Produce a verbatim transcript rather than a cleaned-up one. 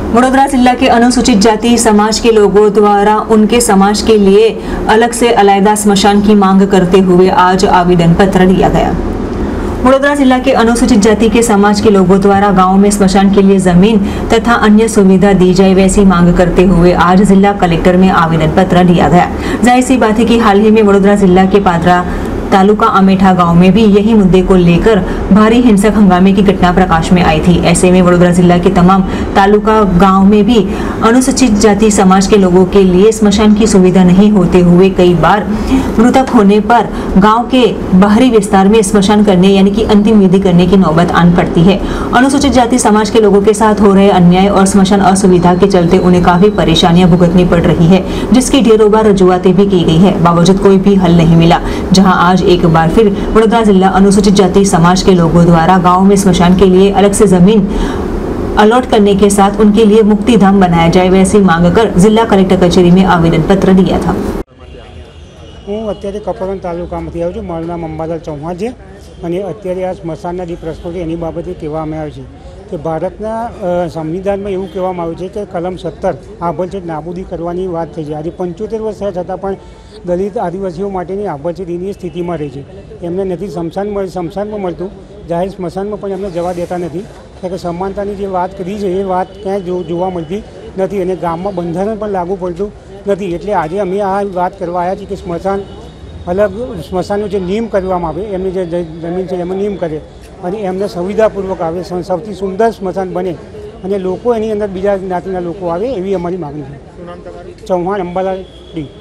वडोदरा जिला के अनुसूचित जाति समाज के लोगों द्वारा उनके समाज के लिए अलग से अलग स्मशान की मांग करते हुए आज आवेदन पत्र दिया गया। वडोदरा जिला के अनुसूचित जाति के समाज के लोगों द्वारा गांव में स्मशान के लिए जमीन तथा अन्य सुविधा दी जाए वैसी मांग करते हुए आज जिला कलेक्टर में आवेदन पत्र दिया गया। जाहिर सी बात है कि हाल ही में वडोदरा जिला के पादरा तालुका अमेठा गांव में भी यही मुद्दे को लेकर भारी हिंसक हंगामे की घटना प्रकाश में आई थी। ऐसे में वडोदरा जिला के तमाम तालुका गांव में भी अनुसूचित जाति समाज के लोगों के लिए स्मशान की सुविधा नहीं होते हुए कई बार मृतक होने पर गांव के बाहरी विस्तार में स्मशान करने यानी कि अंतिम विधि करने की नौबत आन पड़ती है। अनुसूचित जाति समाज के लोगों के साथ हो रहे अन्याय और स्मशान असुविधा के चलते उन्हें काफी परेशानियां भुगतनी पड़ रही है, जिसकी ढेरों बार रजुआतें भी की गई है, बावजूद कोई भी हल नहीं मिला। जहाँ आज एक बार फिर वडोदरा जिला अनुसूचित जाति समाज के लोगों द्वारा गांव में स्मशान के लिए अलग से जमीन अलॉट करने के साथ उनके लिए मुक्ति धाम बनाया जाए वैसी मांग कर जिला कलेक्टर कचेरी में आवेदन पत्र दिया था। हूँ अत्यारे कपरन तालुकामांथी आव्यो छुं। मारुं नाम अंबालाल चौहान छे अने अत्यारे आ स्मशानना जे प्रश्नो छे एनी बाबते कहेवामां आव्युं छे कि भारतना संविधान में एवं कहेवामां आव्युं छे कि कलम सत्तर आभरछेद नाबूदी करवानी वात थई छे। आज पंचोतेर वर्ष थया छतां पण दलित आदिवासीओ माटेनी आभरछेदीनी स्थितिमां रहे छे। एमने नथी स्मशान स्मशानमां मळतुं, जाहेर स्मशानमां पण एमने जवा देता नथी। कारण के समानतानी जे वात करी छे ए वात क्यांय जो जोवा मळती नथी अने गाममां बंधारण पण लागू पड़तुं नथी। एटले आज अमे आ वात करवा आव्या छीए कि स्मशान अलग स्मशाननो जे नियम करवामां आवे एमनी जे जमीन छे एमां नियम करे अने एમને सुविधापूर्वक आवे, सौथी सुंदर स्मशान बने अने लोको एनी अंदर बीजा ज्ञातिना लोको आवे एवी अमारी मागणी छे। चौहान अंबालाल डी।